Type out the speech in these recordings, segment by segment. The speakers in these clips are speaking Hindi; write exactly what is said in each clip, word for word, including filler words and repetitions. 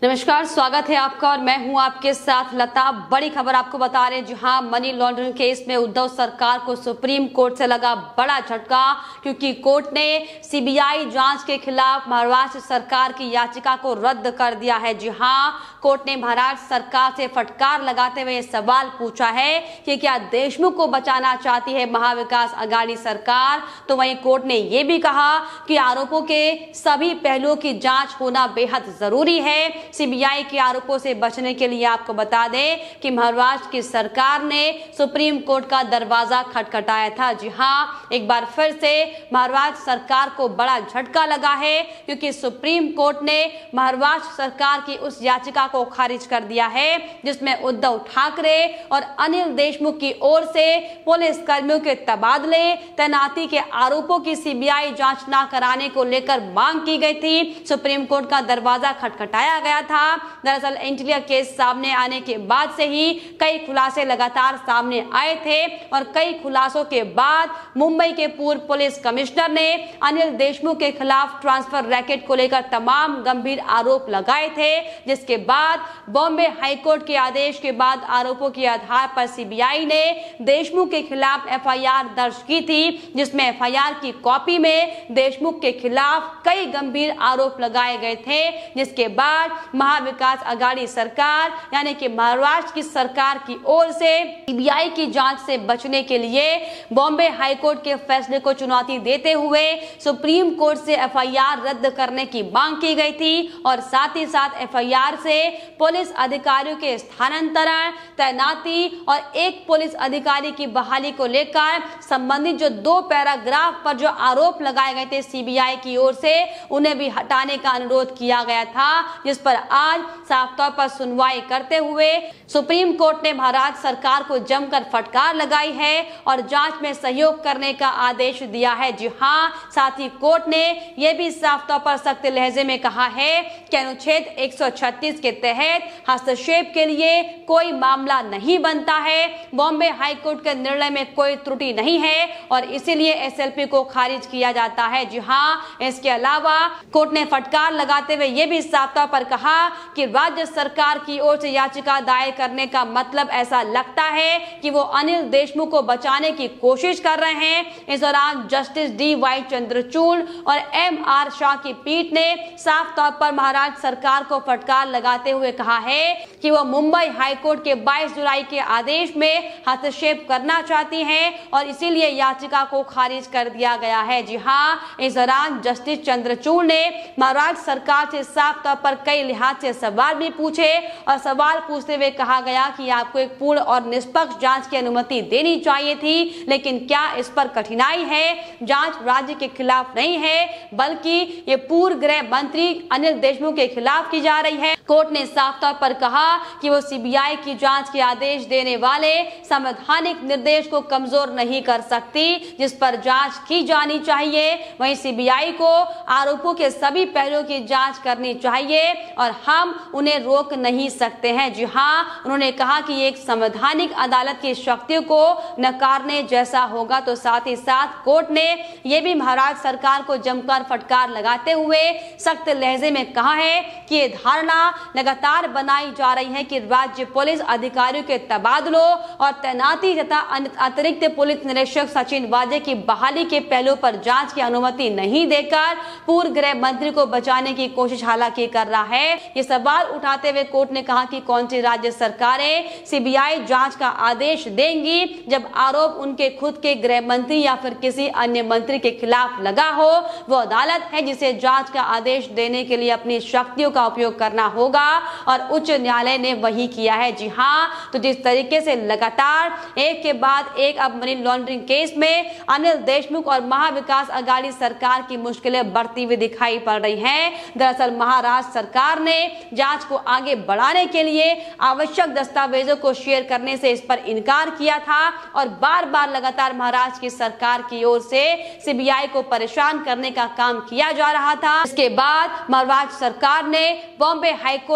नमस्कार, स्वागत है आपका और मैं हूं आपके साथ लता। बड़ी खबर आपको बता रहे हैं, जहां मनी लॉन्ड्रिंग केस में उद्धव सरकार को सुप्रीम कोर्ट से लगा बड़ा झटका, क्योंकि कोर्ट ने सीबीआई जांच के खिलाफ महाराष्ट्र सरकार की याचिका को रद्द कर दिया है। जी हां, कोर्ट ने महाराष्ट्र सरकार से फटकार लगाते हुए सवाल पूछा है कि क्या देशमुख को बचाना चाहती है महाविकास अघाड़ी सरकार। तो वहीं कोर्ट ने यह भी कहा कि आरोपों के सभी पहलुओं की जांच होना बेहद जरूरी है। सीबीआई के आरोपों से बचने के लिए आपको बता दें कि महाराष्ट्र की सरकार ने सुप्रीम कोर्ट का दरवाजा खटखटाया था। जी हां, एक बार फिर से महाराष्ट्र सरकार को बड़ा झटका लगा है, क्योंकि सुप्रीम कोर्ट ने महाराष्ट्र सरकार की उस याचिका को खारिज कर दिया है जिसमें उद्धव ठाकरे और अनिल देशमुख की ओर से पुलिस कर्मियों के तबादले, तैनाती के आरोपों की सीबीआई जांच न कराने को लेकर मांग की गई थी। सुप्रीम कोर्ट का दरवाजा खटखटाया गया था। दरअसल एंटिलिया केस सामने आने के बाद से ही कई खुलासे लगातार सामने आए थे और कई खुलासों के बाद मुंबई के पूर्व पुलिस कमिश्नर ने अनिल देशमुख के खिलाफ ट्रांसफर रैकेट को लेकर तमाम गंभीर आरोप लगाए थे, जिसके बाद बॉम्बे हाईकोर्ट के आदेश के बाद आरोपों के आधार पर सीबीआई ने देशमुख के खिलाफ एफआईआर दर्ज की थी, जिसमें एफआईआर की कॉपी में देशमुख के खिलाफ कई गंभीर आरोप लगाए गए थे। जिसके बाद महाविकास अघाड़ी सरकार यानी कि महाराष्ट्र की सरकार की ओर से सीबीआई की जांच से बचने के लिए बॉम्बे हाईकोर्ट के फैसले को चुनौती देते हुए सुप्रीम कोर्ट से एफआईआर रद्द करने की मांग की गई थी और साथ ही साथ एफआईआर से पुलिस अधिकारियों के स्थानांतरण, तैनाती और एक पुलिस अधिकारी की बहाली को लेकर संबंधित जो दो पैराग्राफ पर जो आरोप लगाए गए थे सीबीआई की ओर से, उन्हें भी हटाने का अनुरोध किया गया था, जिस पर आज साफ तौर पर सुनवाई करते हुए सुप्रीम कोर्ट ने महाराष्ट्र सरकार को जमकर फटकार लगाई है और जांच में सहयोग करने का आदेश दिया है। जी हां, साथ ही कोर्ट ने यह भी साफ तौर पर सख्त लहजे में कहा है कि अनुच्छेद एक सौ छत्तीस के तहत हस्तक्षेप के लिए कोई मामला नहीं बनता है। बॉम्बे हाईकोर्ट के निर्णय में कोई त्रुटि नहीं है और इसीलिए एसएलपी को खारिज किया जाता है। जी हां, इसके अलावा कोर्ट ने फटकार लगाते हुए यह भी साफ तौर पर कहा कि राज्य सरकार की ओर से याचिका दायर करने का मतलब ऐसा लगता है कि वो अनिल देशमुख को बचाने की कोशिश कर रहे हैं। इस दौरान जस्टिस डी वाई चंद्रचूड़ और एम आर शाह की पीठ ने साफ तौर पर महाराष्ट्र सरकार को फटकार लगाते हुए कहा है कि वो मुंबई हाईकोर्ट के बाईस जुलाई के आदेश में हस्तक्षेप करना चाहती है और इसीलिए याचिका को खारिज कर दिया गया है। जी हां, इस दौरान जस्टिस चंद्रचूड़ ने महाराष्ट्र सरकार से साफ तौर पर कई लिहाज से सवाल भी पूछे और सवाल पूछते हुए कहा गया कि आपको एक पूर्ण और निष्पक्ष जांच की अनुमति देनी चाहिए थी, लेकिन क्या इस पर कठिनाई है? जांच राज्य के खिलाफ नहीं है, बल्कि ये पूर्व गृह मंत्री अनिल देशमुख के खिलाफ की जा रही है। कोर्ट ने साफ तौर पर कहा कि वो सीबीआई की जांच के आदेश देने वाले संवैधानिक निर्देश को कमजोर नहीं कर सकती, जिस पर जांच की जानी चाहिए। वहीं सीबीआई को आरोपों के सभी पहलुओं की जांच करनी चाहिए और हम उन्हें रोक नहीं सकते हैं। जी हां, उन्होंने कहा कि एक संवैधानिक अदालत की शक्तियों को नकारने जैसा होगा। तो साथ ही साथ कोर्ट ने यह भी महाराष्ट्र सरकार को जमकर फटकार लगाते हुए सख्त लहजे में कहा है कि ये धारणा लगातार बनाई जा रही है कि राज्य पुलिस अधिकारियों के तबादलों और तैनाती तथा अतिरिक्त पुलिस निरीक्षक सचिन वाजे की बहाली के पहलुओं पर जांच की अनुमति नहीं देकर पूर्व गृह मंत्री को बचाने की कोशिश हालांकि कर रहा है। ये सवाल उठाते हुए कोर्ट ने कहा कि कौन सी राज्य सरकारें सीबीआई जांच का आदेश देंगी जब आरोप उनके खुद के गृह मंत्री या फिर किसी अन्य मंत्री के खिलाफ लगा हो। वो अदालत है जिसे जांच का आदेश देने के लिए अपनी शक्तियों का उपयोग करना होगा और उच्च न्यायालय ने वही किया है। जी हां, तो जिस तरीके से लगातार एक के बाद एक अब मनी लॉन्ड्रिंग केस में अनिल देशमुख और महाविकास अघाड़ी सरकार की मुश्किलें बढ़ती हुई दिखाई पड़ रही हैं। दरअसल महाराष्ट्र सरकार ने जांच को आगे बढ़ाने के लिए आवश्यक दस्तावेजों को शेयर करने से इस पर इनकार किया था और बार बार लगातार महाराष्ट्र की सरकार की ओर से सीबीआई को परेशान करने का काम किया जा रहा था। इसके बाद महाराष्ट्र सरकार ने बॉम्बे हाईकोर्ट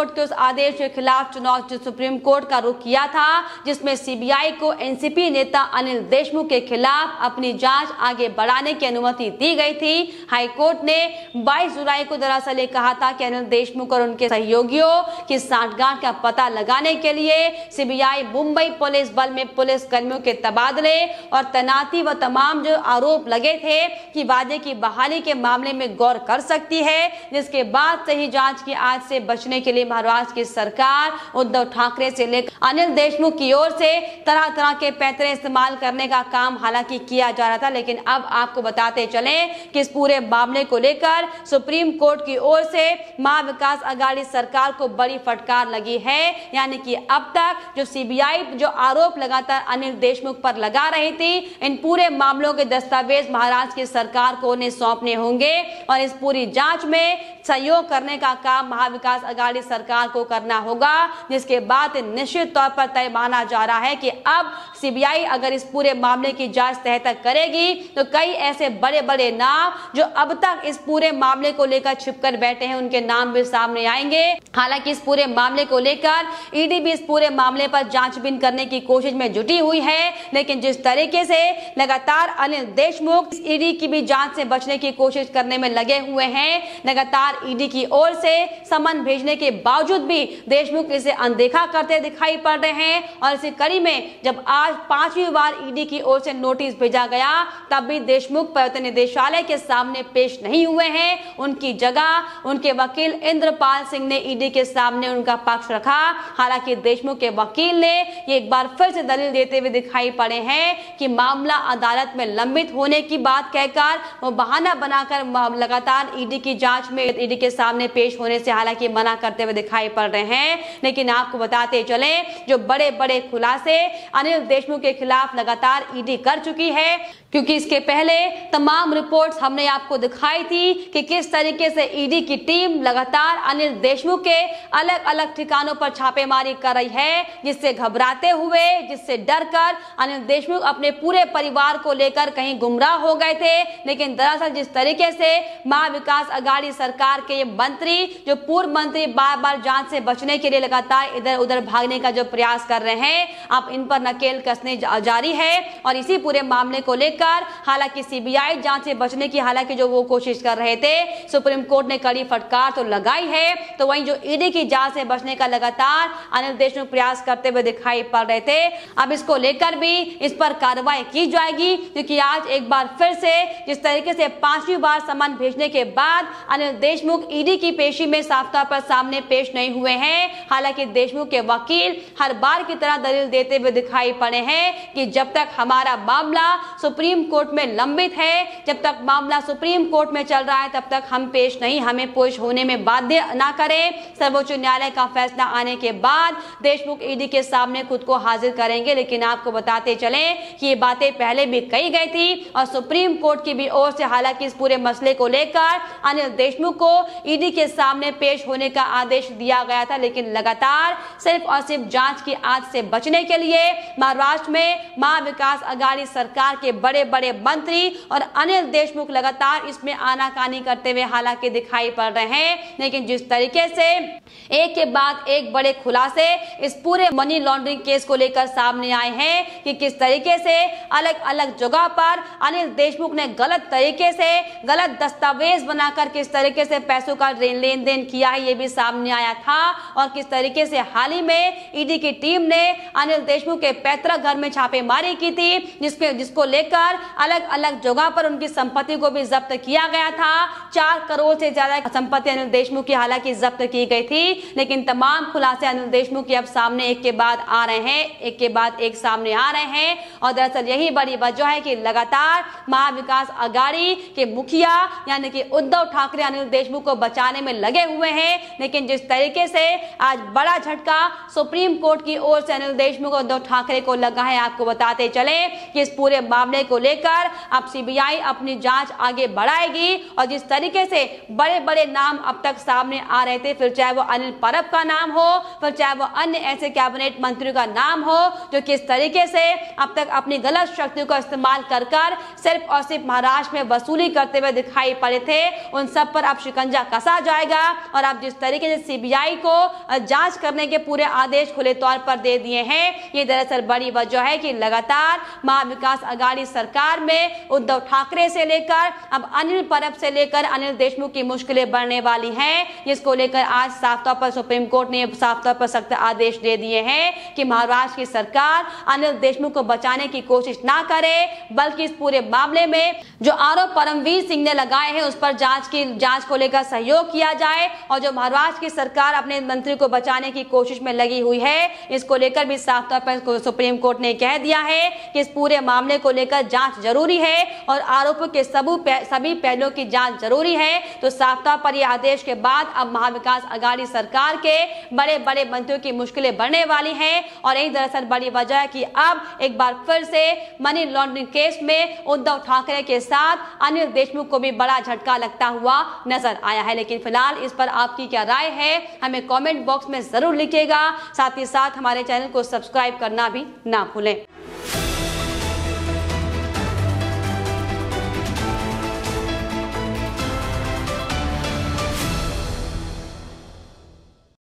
कोर्ट के उस आदेश के खिलाफ चुनाव सुप्रीम कोर्ट का रुख किया था, जिसमें सीबीआई को एनसीपी नेता अनिल देशमुख के खिलाफ अपनी जांच आगे बढ़ाने की अनुमति दी गई थी। हाई कोर्ट ने बाईस जुलाई को दरअसल ये कहा था कि अनिल देशमुख और उनके सहयोगियों की सांठगांठ का पता लगाने के लिए सीबीआई मुंबई पुलिस बल में पुलिस कर्मियों के तबादले और तैनाती व तमाम जो आरोप लगे थे कि वादे की बहाली के मामले में गौर कर सकती है, जिसके बाद से ही जांच की आज से बचने के लिए महाराष्ट्र की सरकार उद्धव ठाकरे से लेकर अनिल देशमुख की ओर से तरह तरह के पैंतरे इस्तेमाल करने का काम हालांकि किया जा रहा था। लेकिन अब आपको बताते चले कि इस पूरे मामले को लेकर सुप्रीम कोर्ट की ओर से महाविकास अघाड़ी सरकार को बड़ी फटकार लगी है। यानी कि अब तक जो सीबीआई जो आरोप लगातार अनिल देशमुख पर लगा रही थी, इन पूरे मामलों के दस्तावेज महाराष्ट्र की सरकार को उन्हें सौंपने होंगे और इस पूरी जांच में सहयोग करने का काम महाविकास अघाड़ी सरकार को करना होगा, जिसके बाद निश्चित तौर पर तय माना जा रहा है कि अब सीबीआई अगर इस पूरे मामले की जांच तह तक करेगी तो कई ऐसे बड़े बड़े नाम जो अब तक इस पूरे मामले को लेकर छिपकर बैठे हैं, उनके नाम भी सामने आएंगे। हालांकि इस पूरे मामले को लेकर ईडी भी इस पूरे मामले पर जांचबीन करने की कोशिश में जुटी हुई है, लेकिन जिस तरीके से लगातार अनिल देशमुख ईडी की भी जांच से बचने की कोशिश करने में लगे हुए हैं, लगातार ईडी की ओर से समन भेजने के बावजूद भी देशमुख इसे अनदेखा करते दिखाई पड़ रहे हैं। और इसी कड़ी में जब आज पांचवी बार ईडी की ओर से नोटिस भेजा गया, तब भी देशमुख प्रवर्तन निदेशालय के सामने पेश नहीं हुए हैं। उनकी जगह उनके वकील इंद्रपाल सिंह ने ईडी के सामने उनका पक्ष रखा। हालांकि देशमुख के वकील ने ये एक बार फिर से दलील देते हुए दिखाई पड़े हैं कि मामला अदालत में लंबित होने की बात कहकर वो बहाना बनाकर लगातार ईडी की जांच में ईडी के सामने पेश होने से हालांकि मना करते हुए दिखाई पड़ रहे हैं। लेकिन आपको बताते चले जो बड़े बड़े खुलासे अनिल देशमुख के खिलाफ लगातार ईडी कर चुकी है, क्योंकि इसके पहले तमाम रिपोर्ट्स हमने आपको दिखाई थी कि किस तरीके से ईडी की टीम लगातार अनिल देशमुख के अलग अलग ठिकानों पर छापेमारी कर रही है, जिससे घबराते हुए, जिससे डरकर अनिल देशमुख अपने पूरे परिवार को लेकर कहीं गुमराह हो गए थे। लेकिन दरअसल जिस तरीके से महाविकास अघाड़ी सरकार के ये मंत्री, जो पूर्व मंत्री बार बार जांच से बचने के लिए लगातार इधर उधर भागने का जो प्रयास कर रहे हैं, अब इन पर नकेल कसने जारी है। और इसी पूरे मामले को लेकर हालांकि सीबीआई जांच से बचने की हालांकि जो वो कोशिश कर रहे थे, सुप्रीम कोर्ट ने कड़ी फटकार तो लगाई है, तो वहीं जो ईडी की जांच से बचने का लगातार अनिल देशमुख प्रयास करते हुए दिखाई पड़ रहे थे, अब इसको लेकर भी इस पर कार्रवाई की जाएगी। क्योंकि आज एक बार फिर से जिस तरीके से पांचवी बार समन भेजने के बाद अनिल देशमुख ईडी की पेशी में साफ तौर पर सामने पेश नहीं हुए हैं। हालांकि देशमुख के वकील हर बार की तरह दलील देते हुए दिखाई पड़े हैं कि जब तक हमारा मामला सुप्रीम कोर्ट में लंबित है, जब तक मामला सुप्रीम कोर्ट में चल रहा है, तब तक हम पेश नहीं, हमें पेश होने में बाध्य ना करें। सर्वोच्च न्यायालय का फैसला आने के बाद देशमुख ईडी के सामने खुद को हाजिर करेंगे। लेकिन आपको बताते चलें कि ये बातें पहले भी कही गई थी और सुप्रीम कोर्ट की भी ओर से हालांकि इस पूरे मसले को लेकर अनिल देशमुख को ईडी के सामने पेश होने का आदेश दिया गया था। लेकिन लगातार सिर्फ और सिर्फ जांच की आंच से बचने के लिए महाराष्ट्र में महाविकास अघाड़ी सरकार के बड़े बड़े मंत्री और अनिल देशमुख लगातार इसमें आनाकानी करते हुए हालांकि दिखाई पड़ रहे हैं। लेकिन जिस तरीके से एक के बाद एक बड़े खुलासे इस पूरे मनी लॉन्ड्रिंग केस को लेकर सामने आए हैं कि किस तरीके से अलग अलग जगह पर अनिल देशमुख ने गलत तरीके से गलत दस्तावेज बनाकर किस तरीके से पैसों का लेन देन किया है, ये भी सामने आया था। और किस तरीके से हाल ही में ईडी की टीम ने अनिल देशमुख के पैतृक घर में छापेमारी की थी, जिसके जिसको लेकर अलग अलग जगह पर उनकी संपत्ति को भी जब्त किया गया था। चार करोड़ से ज्यादा संपत्ति अनिल देशमुख की हालांकि जब्त की गई थी। लेकिन तमाम खुलासे अनिल देशमुख के अब सामने एक के बाद आ रहे हैं, एक के बाद एक सामने आ रहे हैं। और दरअसल यही बड़ी वजह है कि लगातार महाविकास अघाड़ी के मुखिया यानी कि उद्धव ठाकरे अनिल देशमुख को बचाने में लगे हुए हैं। लेकिन जिस तरीके से आज बड़ा झटका सुप्रीम कोर्ट की ओर से अनिल देशमुख और उद्धव ठाकरे को लगा है, आपको बताते चले कि इस पूरे मामले को लेकर अब सीबीआई अपनी जांच आगे बढ़ाएगी। और जिस तरीके से बड़े बड़े नाम अब तक सामने आ रहे थे, फिर चाहे वो अनिल परब का नाम हो, फिर चाहे वो अन्य ऐसे कैबिनेट मंत्रियों का नाम हो जो किस तरीके से अब तक अपनी गलत शक्तियों का इस्तेमाल कर कर सिर्फ और सिर्फ महाराष्ट्र में वसूली करते हुए दिखाई पड़े थे, उन सब पर अब शिकंजा कसा जाएगा। और अब जिस तरीके से सीबीआई को जांच करने के पूरे आदेश खुले तौर पर दे दिए हैं। ये दरअसल बड़ी वजह है कि लगातार महाविकास आघाड़ी सरकार में उद्धव ठाकरे से लेकर अब अनिल परब से लेकर अनिल देशमुख की मुश्किलें बढ़ने वाली हैं, जिसको लेकर आज साफ तौर पर सुप्रीम कोर्ट ने साफ तौर पर सख्त आदेश दे दिए हैं कि महाराष्ट्र की सरकार अनिल देशमुख को बचाने की कोशिश ना करे, बल्कि इस पूरे मामले में जो आरोप परमवीर सिंह ने लगाए हैं उस पर जांच की जांच को लेकर सहयोग किया जाए। और जो महाराष्ट्र की सरकार अपने मंत्री को बचाने की कोशिश में लगी हुई है, इसको लेकर भी साफ तौर पर सुप्रीम कोर्ट ने कह दिया है कि इस पूरे मामले को लेकर जांच जरूरी है और आरोपों के सभी पहलुओं की जांच जरूरी है। तो साफ तौर पर यह आदेश के बाद अब महाविकास आघाड़ी सरकार के बड़े बड़े मंत्रियों की मुश्किलें बढ़ने वाली हैं और यही दरअसल बड़ी वजह है कि अब एक बार फिर से मनी लॉन्ड्रिंग केस में उद्धव ठाकरे के साथ अनिल देशमुख को भी बड़ा झटका लगता हुआ नजर आया है। लेकिन फिलहाल इस पर आपकी क्या राय है, हमें कमेंट बॉक्स में जरूर लिखिएगा। साथ ही साथ हमारे चैनल को सब्सक्राइब करना भी ना भूलें।